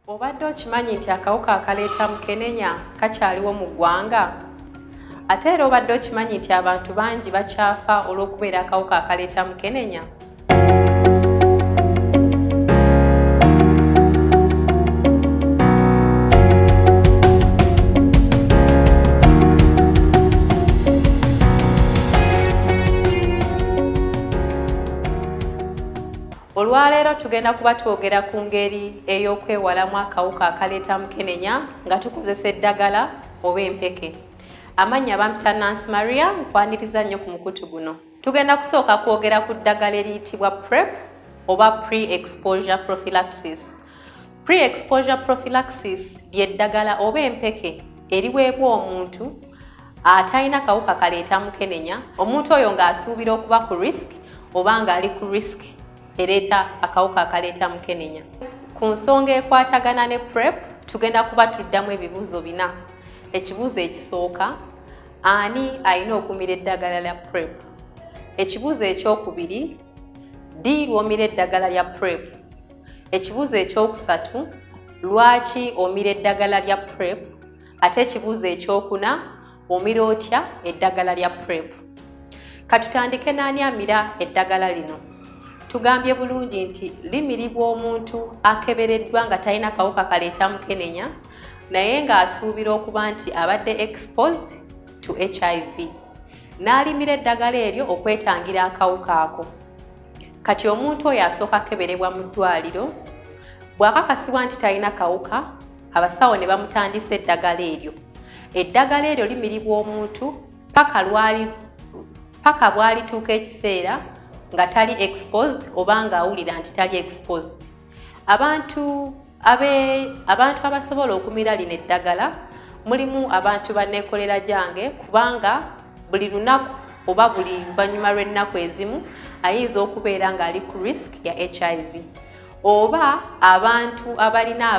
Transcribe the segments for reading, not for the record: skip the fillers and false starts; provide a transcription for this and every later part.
Obadde okimanyi nti akawuka akaleeta mukenenya kakyaliwo mu ggwanga? Ate era obadde okimanyi nti abantu bangi bakyafa olw'okubeera akawuka akaleeta mukenenya? Olwaleero tugenda kuba twogera ku ngeri ey'okwewalamu akawuka akaleeta mukenenya nga tukozesa eddagala oba empeke. Amannya bampita Nancy Maria, nkwaniriza nnyo ku mukutu guno. Tugenda kusooka kwogera ku ddagala eriyitibwa PrEP oba Pre-Exposure Prophylaxis. Pre-Exposure Prophylaxis ly'eddagala oba empeke eriweebwa omuntu atalina kawuka kaleeta mukenenya, omuntu oyo ng'asuubira okuba ku risk oba ng'ali ku risk ereeta akawuka akaleeta mukenenya. Ku nsonga ekwatagana ne PrEP tugenda kuba tuddamu ebibuuzo 4. Ekibuuzo ekisooka, ani alina okumira eddagala lya PrEP? Ekibuuzo ekyokubiri, ddi lw'omira eddagala lya PrEP? Ekibuuzo ekyokusatu, lwaki omira eddagala lya PrEP? Ate ekibuuzo ekyokuna, omira otya eddagala lya PrEP? Katutandike n'ani amira eddagala lino. Tugambye bulungi nti limiribwa omuntu akebereddwa nga talina kawuka kaleeta mukenenya naye ng'asuubira okuba nti abadde exposed to HIV. N'alimira eddagala eryo okwetangira akawuka ako. Kati omuntu oyo asooka keberebwa mu ddwaliro, bw'akakasibwa nti talina kawuka, abasawo ne bamutandisa eddagala eryo. Eddagala eryo limiribwa omuntu paka bw'alituuka ekiseera nga tali exposed oba ng'awulira nti tali exposed. Abantu abasobola okumira lino eddagala mulimu abantu banneekolera gyange, kubanga buli lunaku oba buli luvannyuma lw'ennaku ezimu ayinza okubeera ng'ali ku risk ya HIV. Oba abantu abalina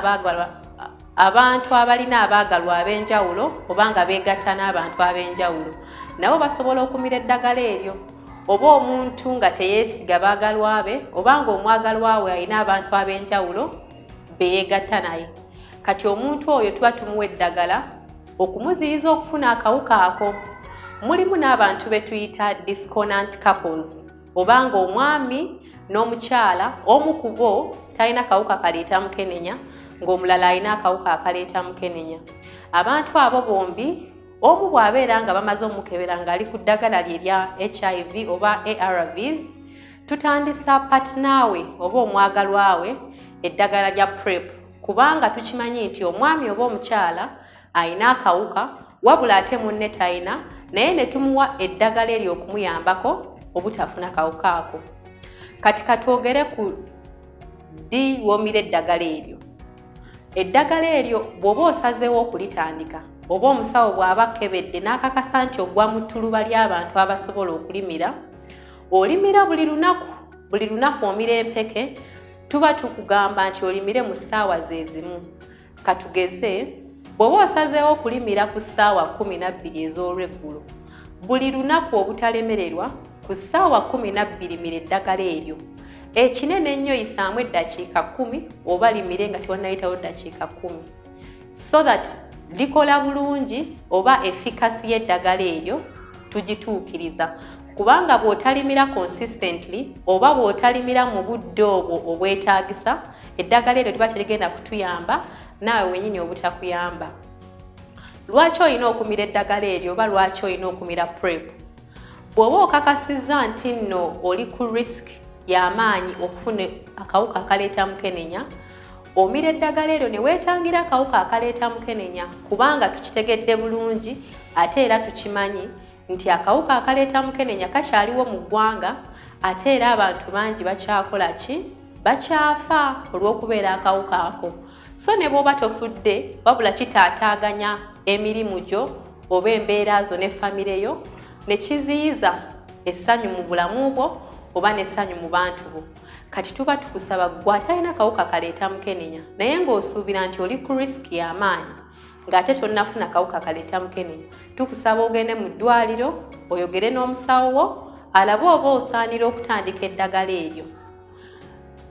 abaagalwa ab'enjawulo oba nga beegatta n'abantu ab'enjawulo nabo basobola okumira eddagala eryo. Oba omuntu nga teyeesiga baagalwa be oba ng'omwagalwa we alina abantu ab'enjawulo beegatta naye. Kati omuntu oyo tuba tumuwa eddagala okumuziyiza okufuna akawuka ako. Mulimu n'abantu be tuyita discordant couples, oba ng'omwami n'omukyala omu ku bo talina kawuka kaleeta mukenenya ng'omulala alina akawuka akaleeta mukenenya. Abantu abo bombi omu bw'abeera nga bamaze omukebera ng'ali ku ddagala lye lya HIV oba ARVs, tutandisa partner we oba omwagalwa we eddagala lya PrEP, kubanga tukimanyi nti omwami oba omukyala alina akawuka wabula ate munne talina, naye ne tumuwa eddagala eryo okumuyambako obutafuna kawuka ako. Kati katwogere ku ddi lw'omira eddagala eryo. Eddagala eryo bw'oba osazeewo okulitandika oba omusawo bw'aba akebedde n'akakasa nti ogwa mu ttuluba ly'abantu abasobola okulimira, olimira buli lunaku omira empeke, tuba tukugamba nti olimire mu ssaawa ze zimu. Katugeze, bw'oba osazeewo okulimira ku ssaawa 12 ez'olweggulo, buli lunaku obutalemererwa ku ssaawa 12 mira eddagala eryo. Ekinene ennyo yisaamu eddakiika 10 oba limire nga tewannayitawo ddakiika 10, so that likola bulungi oba efficacy y'eddagala eryo tugituukiriza. Kubanga bw'otalimira consistently oba bw'otalimira mu budde obwo obwetaagisa, eddagala eryo liba terigenda kutuyamba naawe wennyini obutakuyamba. Lwaki olina okumira eddagala eryo oba lwaki olina okumira PrEP? Bw'oba okakasizza nti nno oli ku risk y'amaanyi okufuna akawuka akaleeta mukenenya, omira eddagala eryo ne weetangira akawuka akaleeta mukenenya, kubanga tukitegedde bulungi ate era tukimanyi nti akawuka akaleeta mukenenya kakyaliwo mu ggwanga, ate era abantu bangi bakyakola ki? Bakyafa olw'okubeera akawuka ako. So ne bw'oba tofudde wabula kitaataaganya emirimu gyo oba embeera zo ne famire yo, ne kiziyiza essanyu mu bulamu bwo oba n'essanyu mu bantu bo. Kati tuba tukusaba gwe atalina kawuka kaleeta mukenenya naye ng'osuubira nti oli ku risk y'amaanyi ng'ate tonnafuna kawuka kaleeta mukenenya, tukusaba ogende mu ddwaliro oyogere n'omusawo wo alabe oba osaanira okutandika eddagala eryo.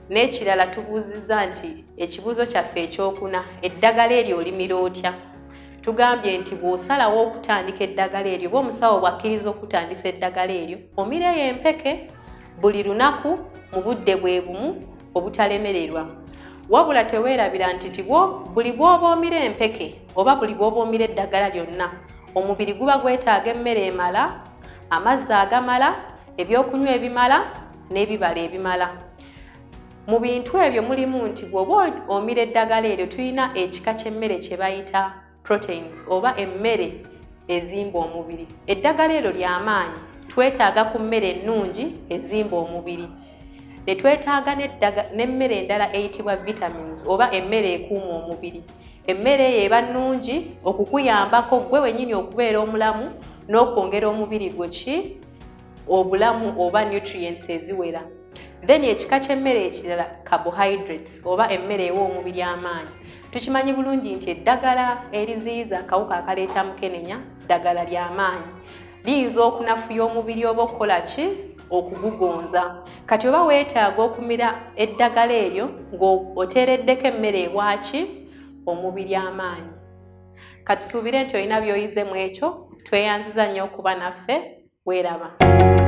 N'ekirala tubuuzizza nti ekibuuzo kyaffe ekyokuna, eddagala eryo olimira otya? Tugambye nti bw'osalawo okutandika eddagala eryo oba omusawo bw'akkiriza okutandisa eddagala eryo, omireyo empeke buli lunaku mu budde bwe bumu obutalemererwa. Wabula teweerabira nti buli bw'oba omira empeke oba buli bw'oba omira eddagala lyonna, omubiri guba gwetaaga emmere emala, amazzi agamala, ebyokunywa ebimala n'ebibala ebimala. Mu bintu ebyo mulimu nti bw'oba omira eddagala eryo tulina ekika ky'emmere kye bayita proteins oba emmere ezimba omubiri. Eddagala eryo ly'amaanyi, twetaaga ku mmere ennungi ezimba omubiri. Ne twetaaga n'emmere endala eyitibwa vitamins oba emmere ekuuma omubiri. Emmere eyo eba nnungi okukuyambako gwe wennyini okubeera omulamu n'okwongera omubiri gwo obulamu oba nutrients eziwera. Then ekika ky'emmere ekirala carbohydrates oba emmere ewa omubiri amaanyi. Tukimanyi bulungi nti eddagala eriziyiza akawuka akaleeta mukenenya, ddagala ly'amaanyi. Liyinza okunafuya omubiri oba okukola okugugonza. Kati oba weetaaga okumira eddagala eryo ng'oteereddeko emmere ewaki omubiri amaanyi. Kati suubire nti olina by'oyize mu ekyo, tweyanziza nnyo okuba naffe, weeraba.